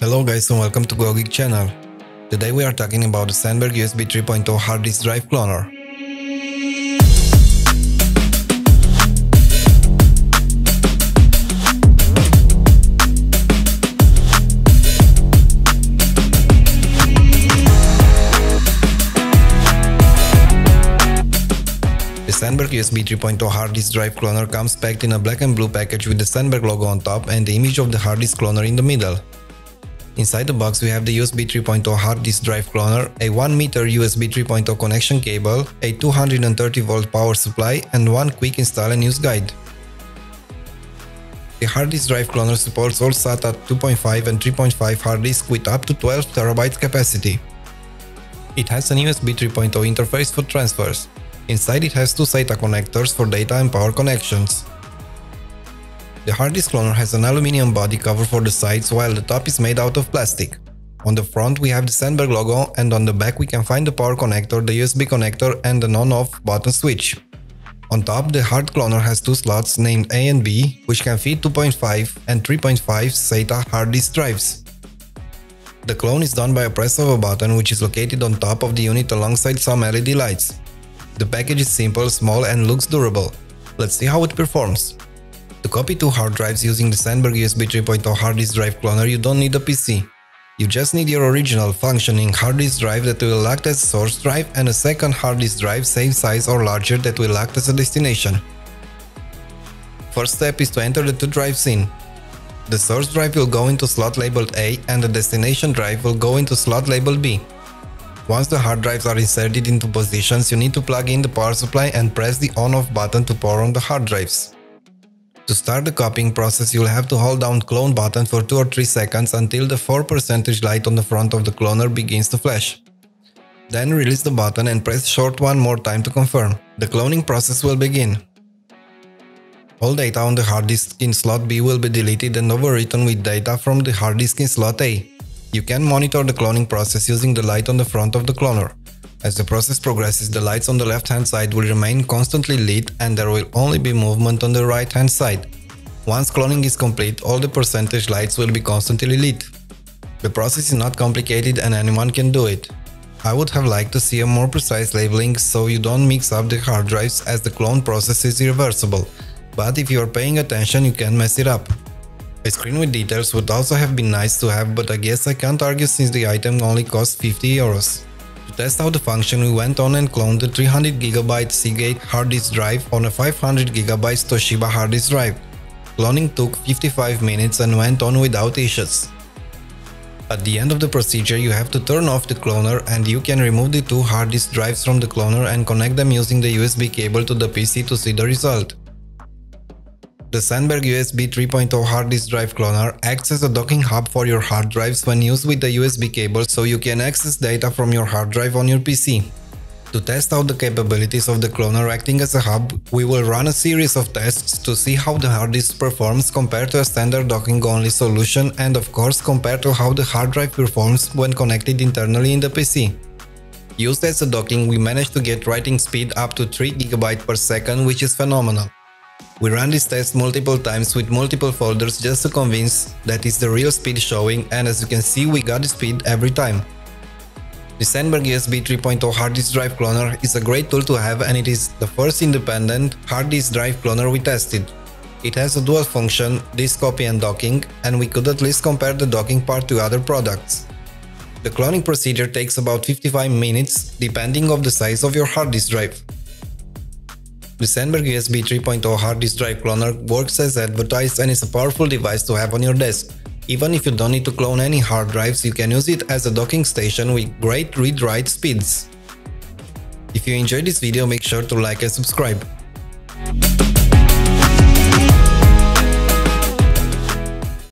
Hello guys and welcome to GoGeek channel. Today we are talking about the Sandberg USB 3.0 hard disk drive cloner. The Sandberg USB 3.0 hard disk drive cloner comes packed in a black and blue package with the Sandberg logo on top and the image of the hard disk cloner in the middle. Inside the box we have the USB 3.0 hard disk drive cloner, a 1 meter USB 3.0 connection cable, a 230 volt power supply and one quick install and use guide. The hard disk drive cloner supports all SATA 2.5 and 3.5 hard disk with up to 12 TB capacity. It has an USB 3.0 interface for transfers. Inside it has two SATA connectors for data and power connections. The hard disk cloner has an aluminum body cover for the sides while the top is made out of plastic. On the front we have the Sandberg logo and on the back we can find the power connector, the USB connector and the on-off button switch. On top the hard cloner has two slots named A and B which can fit 2.5 and 3.5 SATA hard disk drives. The clone is done by a press of a button which is located on top of the unit alongside some LED lights. The package is simple, small and looks durable. Let's see how it performs. To copy two hard drives using the Sandberg USB 3.0 hard disk drive cloner you don't need a PC. You just need your original functioning hard disk drive that will act as a source drive and a second hard disk drive same size or larger that will act as a destination. First step is to enter the two drives in. The source drive will go into slot labeled A and the destination drive will go into slot labeled B. Once the hard drives are inserted into positions, you need to plug in the power supply and press the on-off button to power on the hard drives. To start the copying process, you'll have to hold down clone button for 2 or 3 seconds until the 4% light on the front of the cloner begins to flash. Then release the button and press short one more time to confirm. The cloning process will begin. All data on the hard disk in slot B will be deleted and overwritten with data from the hard disk in slot A. You can monitor the cloning process using the light on the front of the cloner. As the process progresses, the lights on the left-hand side will remain constantly lit and there will only be movement on the right-hand side. Once cloning is complete, all the percentage lights will be constantly lit. The process is not complicated and anyone can do it. I would have liked to see a more precise labeling so you don't mix up the hard drives as the clone process is irreversible, but if you are paying attention you can mess it up. A screen with details would also have been nice to have, but I guess I can't argue since the item only costs 50 euros. To test out the function, we went on and cloned the 300GB Seagate hard disk drive on a 500GB Toshiba hard disk drive. Cloning took 55 minutes and went on without issues. At the end of the procedure, you have to turn off the cloner and you can remove the two hard disk drives from the cloner and connect them using the USB cable to the PC to see the result. The Sandberg USB 3.0 hard disk drive cloner acts as a docking hub for your hard drives when used with the USB cable so you can access data from your hard drive on your PC. To test out the capabilities of the cloner acting as a hub, we will run a series of tests to see how the hard disk performs compared to a standard docking-only solution and of course compared to how the hard drive performs when connected internally in the PC. Used as a docking, we managed to get writing speed up to 3 GB per second, which is phenomenal. We ran this test multiple times with multiple folders just to convince that it's the real speed showing, and as you can see we got the speed every time. The Sandberg USB 3.0 hard disk drive cloner is a great tool to have and it is the first independent hard disk drive cloner we tested. It has a dual function, disk copy and docking, and we could at least compare the docking part to other products. The cloning procedure takes about 55 minutes depending on the size of your hard disk drive. The Sandberg USB 3.0 hard disk drive cloner works as advertised and is a powerful device to have on your desk. Even if you don't need to clone any hard drives, you can use it as a docking station with great read-write speeds. If you enjoyed this video, make sure to like and subscribe.